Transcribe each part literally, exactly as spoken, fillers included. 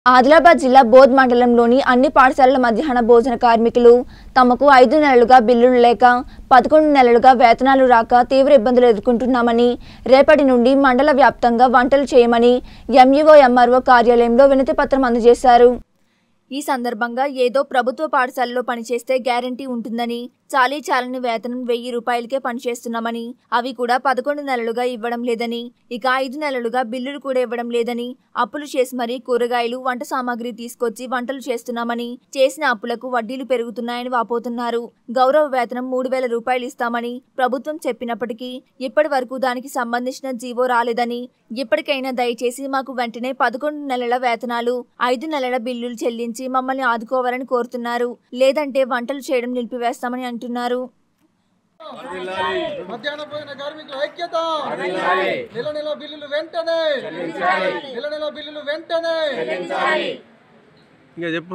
ఆదిలాబాద్ జిల్లా బోధ్ మండలంలోని అన్ని పాఠశాలల మధ్యాహ్న భోజన కార్మికులు తమకు ఐదు నెలలుగా బిల్లులు లేక పదకొండు నెలలుగా వేతనాలు రాక తీవ్ర ఇబ్బందులు ఎదుర్కొంటున్నామని రేపటి నుండి మండల వ్యాప్తంగా వంటలు చేయమని ఎంఈఓ ఎంఆర్ఓ కార్యాలయంలో వినతి పత్రం అందజేశారు। ఈ సందర్భంగా ఏదో ప్రభుత్వ పాఠశాలలో పనిచేస్తే గ్యారెంటీ ఉంటుందని చాలీ చాలని వేతనం వెయ్యి రూపాయలకే పనిచేస్తున్నామని అవి కూడా పదకొండు నెలలుగా ఇవ్వడం లేదని ఇక ఐదు నెలలుగా బిల్లులు కూడా ఇవ్వడం లేదని అప్పులు చేసి మరీ కూరగాయలు వంట సామాగ్రి తీసుకొచ్చి వంటలు చేస్తున్నామని చేసిన అప్పులకు వడ్డీలు పెరుగుతున్నాయని వాపోతున్నారు। గౌరవ వేతనం మూడు వేల రూపాయలు ఇస్తామని ప్రభుత్వం చెప్పినప్పటికీ ఇప్పటి వరకు దానికి సంబంధించిన జీవో రాలేదని ఇప్పటికైనా దయచేసి మాకు వెంటనే పదకొండు నెలల వేతనాలు ఐదు నెలల బిల్లులు చెల్లించి మమ్మల్ని ఆదుకోవాలని కోరుతున్నారు। లేదంటే వంటలు చేయడం నిలిపివేస్తామని అంటున్నారు। మధ్యాహ్న భోజన కార్మికుల ఐక్యత నెల నెల బిల్లులు వెంటనే నెల నెల బిల్లులు వెంటనే ఇంకా చెప్పు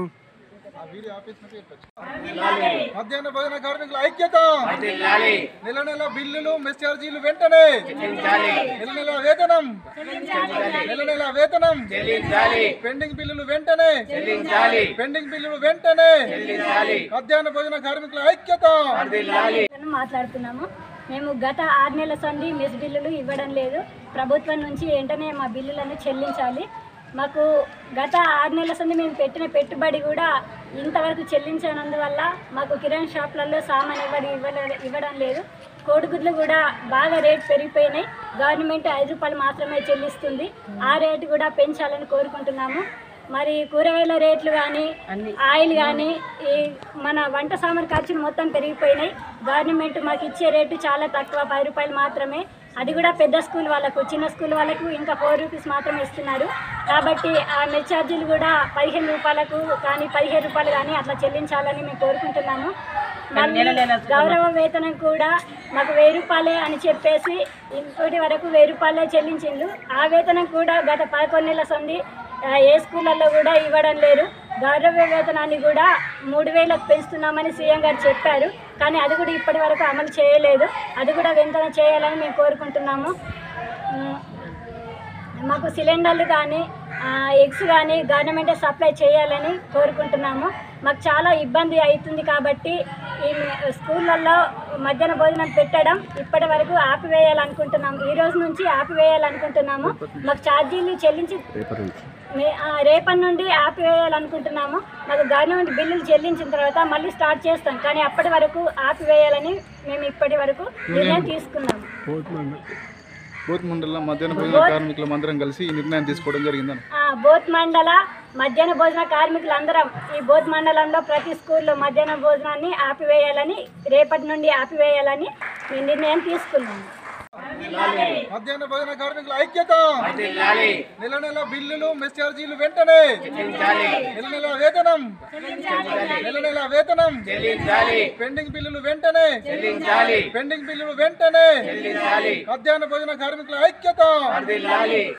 మధ్యాహ్న భోజన కార్మికుల ఐక్యత నెల నెల బిల్లులు మెస్ ఛార్జీలు వెంటనే నెల నెల వేతనం నెల నెల వేతనం పెండింగ్ బిల్లులు వెంటనే పెండింగ్ బిల్లులు వెంటనే మధ్యాహ్న భోజన కార్మికుల ఐక్యత మాట్లాడుతున్నాము। మేము గత ఆరు నెలల సంది మెస్ బిల్లులు ఇవ్వడం లేదు। ప్రభుత్వం నుంచి వెంటనే మా బిల్లులను చెల్లించాలి। మాకు గత ఆరు నెలల సంది మేము పెట్టిన పెట్టుబడి కూడా ఇంతవరకు చెల్లించనందువల్ల మాకు కిరాణా షాప్లలో సామాన్ ఇవ్వడం ఇవ్వడం లేదు। కోడిగుడ్లు కూడా బాగా రేటు పెరిగిపోయినాయి। గవర్నమెంట్ ఐదు రూపాయలు మాత్రమే చెల్లిస్తుంది। ఆ రేటు కూడా పెంచాలని కోరుకుంటున్నాము। మరి కూరగాయల రేట్లు కానీ ఆయిల్ కానీ ఈ మన వంట సామాన్ ఖర్చులు మొత్తం పెరిగిపోయినాయి। గవర్నమెంట్ మాకు ఇచ్చే రేటు చాలా తక్కువ, పది రూపాయలు మాత్రమే। అది కూడా పెద్ద స్కూల్ వాళ్ళకు, చిన్న స్కూల్ వాళ్ళకు ఇంకా ఫోర్ రూపీస్ మాత్రమే ఇస్తున్నారు। కాబట్టి ఆ మెస్ ఛార్జీలు కూడా పదిహేను రూపాయలకు కానీ పదిహేను రూపాయలు కానీ అట్లా చెల్లించాలని మేము కోరుకుంటున్నాము। మళ్ళీ గౌరవ వేతనం కూడా మాకు వెయ్యి రూపాయలే అని చెప్పేసి ఇప్పటి వరకు వెయ్యి రూపాయలే చెల్లించిండ్రు। ఆ వేతనం కూడా గత పదకొండు నెలల సంది ఏ స్కూళ్ళల్లో కూడా ఇవ్వడం లేదు। గౌరవ వేతనాన్ని కూడా మూడు వేలకు పెంచుతున్నామని సీఎం గారు చెప్పారు, కానీ అది కూడా ఇప్పటి వరకు అమలు చేయలేదు। అది కూడా వెంటనే చేయాలని మేము కోరుకుంటున్నాము। మాకు సిలిండర్లు కానీ ఎగ్స్ కానీ గవర్నమెంటే సప్లై చేయాలని కోరుకుంటున్నాము। మాకు చాలా ఇబ్బంది అవుతుంది కాబట్టి ఈ స్కూళ్ళల్లో మధ్యాహ్న భోజనం పెట్టడం ఇప్పటి వరకు ఆపివేయాలనుకుంటున్నాము। ఈ రోజు నుంచి ఆపివేయాలనుకుంటున్నాము। మాకు ఛార్జీలు చెల్లించి రేపటి నుండి ఆపివేయాలనుకుంటున్నాము। మాకు గవర్నమెంట్ బిల్లులు చెల్లించిన తర్వాత మళ్ళీ స్టార్ట్ చేస్తాం, కానీ అప్పటి వరకు ఆపివేయాలని మేము ఇప్పటి వరకు నిర్ణయం తీసుకున్నాము। బోధ్ మండల మధ్యాహ్న భోజన కార్మికుల మందరం కలిసి ఈ నిర్ణయం తీసుకోవడం జరిగిందని బోధ్ మండల మధ్యాహ్న భోజన కార్మికులందరం ఈ బోధ్ మండలంలో ప్రతి స్కూల్లో మధ్యాహ్న భోజనాన్ని ఆపివేయాలని రేపటి నుండి ఆపివేయాలని మేము నిర్ణయం తీసుకున్నాము। మధ్యాహ్న భోజన కార్మికుల ఐక్యత నెల నెల బిల్లులు మెస్ ఛార్జీలు వెంటనే నెల నెల వేతనం నెల నెల వేతనం పెండింగ్ బిల్లులు వెంటనే పెండింగ్ బిల్లులు వెంటనే మధ్యాహ్న భోజన కార్మికుల ఐక్యత।